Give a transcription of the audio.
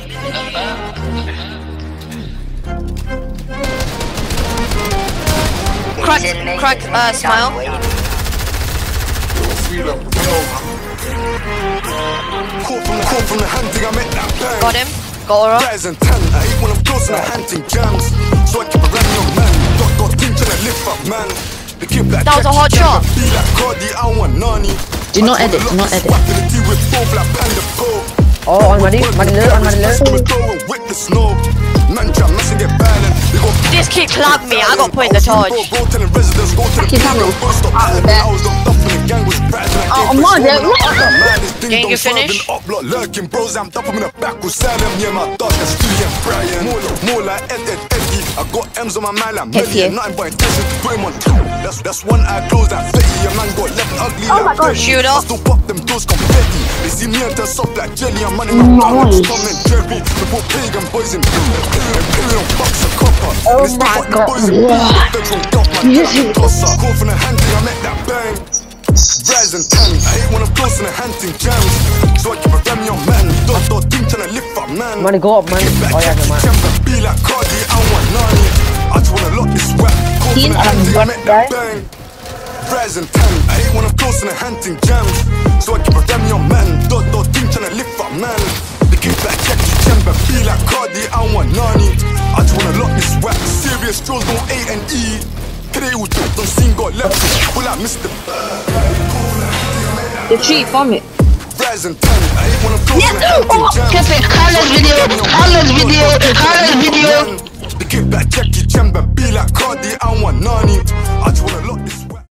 Crack, smile. Got him. Got Aura. That was a hot shot. Do not edit, do not edit. Oh, on money left. This kid clapped me. I got put in the charge. Keep coming. Oh, I'm on there. Gang, you finish? I got M's on my mind like Hits here. nothing but intention to put him on. That's one eye closed like Fetty. A man got left ugly like Betty. Shoot up. I still pop them doors confetti. They see me and turn soft like jelly. I'm running my down like Tom and Jerry. We put pagan boys in Imperial bucks and copper. Oh my God. Call from the hunting, I met that bang. Rise and tan, I hate when I'm close in the hunting jams. So I keep a ram your man. Dot team tryna lift up man. Money go up, man. Oh yeah, man. Be like Cardi, I want Nani. I just wanna lock this rap. Call from the hunting, I met that bang. Rise and tan, I hate when I'm close in the hunting jams. So I keep a ram your man. Dot team tryna lift up man. They keep back, check the chamber. Be like Cardi, I want Nani. I just wanna lock this rap. Serious draws, no A and E. Today we jumped on scene, got left. Pull out Mr. The tree, bomb it. Rise and tan, I hate when I'm close Yes, in the hunting jams. Clip it. Highlight video. The kid back, check the chamber. Be like Cardi, I want Nani. I just wanna lock this